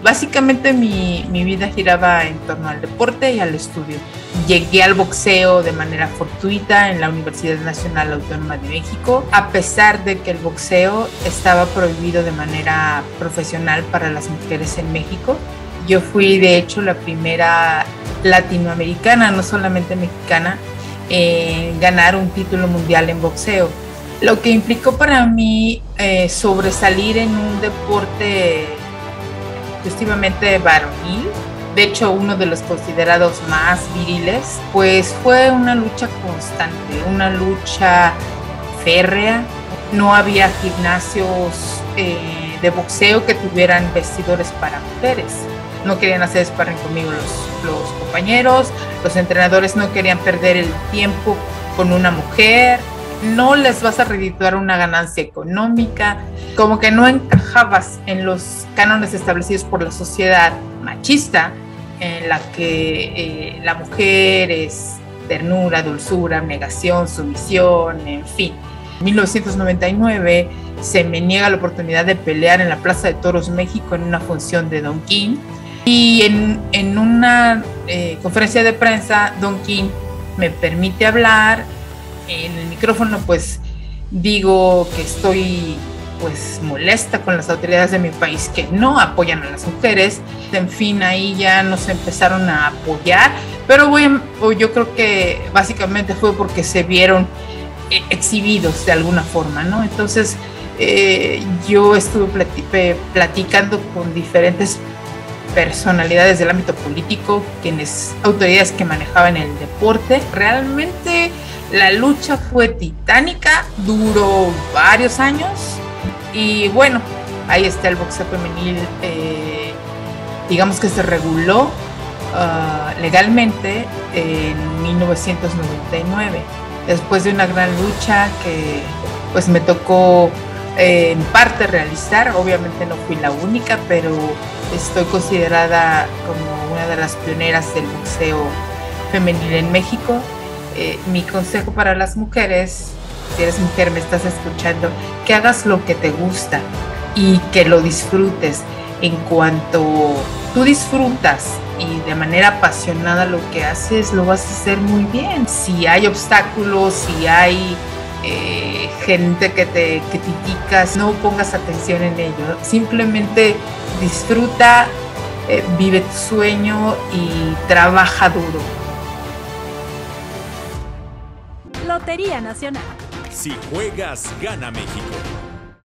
Básicamente mi vida giraba en torno al deporte y al estudio. Llegué al boxeo de manera fortuita en la Universidad Nacional Autónoma de México, a pesar de que el boxeo estaba prohibido de manera profesional para las mujeres en México. Yo fui de hecho la primera latinoamericana, no solamente mexicana, en ganar un título mundial en boxeo, lo que implicó para mí sobresalir en un deporte exclusivamente varonil, de hecho uno de los considerados más viriles. Pues fue una lucha constante, una lucha férrea. No había gimnasios de boxeo que tuvieran vestidores para mujeres. No querían hacer sparring conmigo los compañeros, los entrenadores no querían perder el tiempo con una mujer, no les vas a redituar una ganancia económica, como que no encajabas en los cánones establecidos por la sociedad machista, en la que la mujer es ternura, dulzura, negación, sumisión, en fin. En 1999 se me niega la oportunidad de pelear en la Plaza de Toros México en una función de Don King, y en una conferencia de prensa Don King me permite hablar en el micrófono. Pues digo que estoy pues molesta con las autoridades de mi país que no apoyan a las mujeres. En fin, ahí ya nos empezaron a apoyar, pero yo creo que básicamente fue porque se vieron exhibidos de alguna forma, ¿no? Entonces yo estuve platicando con diferentes personalidades del ámbito político, autoridades que manejaban el deporte. Realmente la lucha fue titánica, duró varios años y bueno, ahí está el boxeo femenil. Digamos que se reguló legalmente en 1999, después de una gran lucha que pues me tocó en parte realizar. Obviamente no fui la única, pero estoy considerada como una de las pioneras del boxeo femenil en México. Mi consejo para las mujeres, si eres mujer, me estás escuchando, que hagas lo que te gusta y que lo disfrutes. En cuanto tú disfrutas y de manera apasionada lo que haces, lo vas a hacer muy bien. Si hay obstáculos, si hay gente que te criticas, no pongas atención en ello. Simplemente disfruta, vive tu sueño y trabaja duro. Lotería Nacional. Si juegas, gana México.